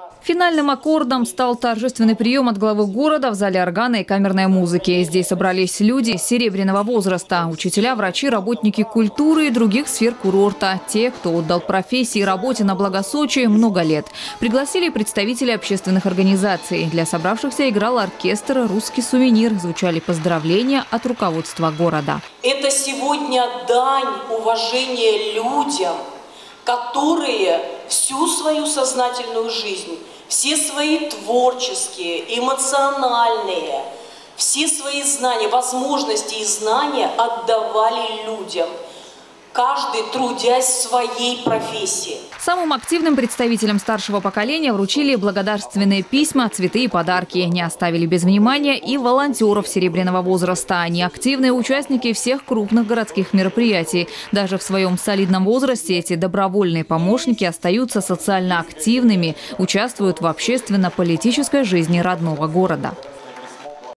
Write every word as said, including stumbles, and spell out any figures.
Финальным аккордом стал торжественный прием от главы города в зале органа и камерной музыки. Здесь собрались люди серебряного возраста – учителя, врачи, работники культуры и других сфер курорта. Те, кто отдал профессии и работе на благо Сочи много лет. Пригласили представителей общественных организаций. Для собравшихся играл оркестр «Русский сувенир». Звучали поздравления от руководства города. Это сегодня дань уважения людям, которые всю свою сознательную жизнь, все свои творческие, эмоциональные, все свои знания, возможности и знания отдавали людям, каждый трудясь в своей профессии. Самым активным представителям старшего поколения вручили благодарственные письма, цветы и подарки. Не оставили без внимания и волонтеров серебряного возраста. Они активные участники всех крупных городских мероприятий. Даже в своем солидном возрасте эти добровольные помощники остаются социально активными, участвуют в общественно-политической жизни родного города.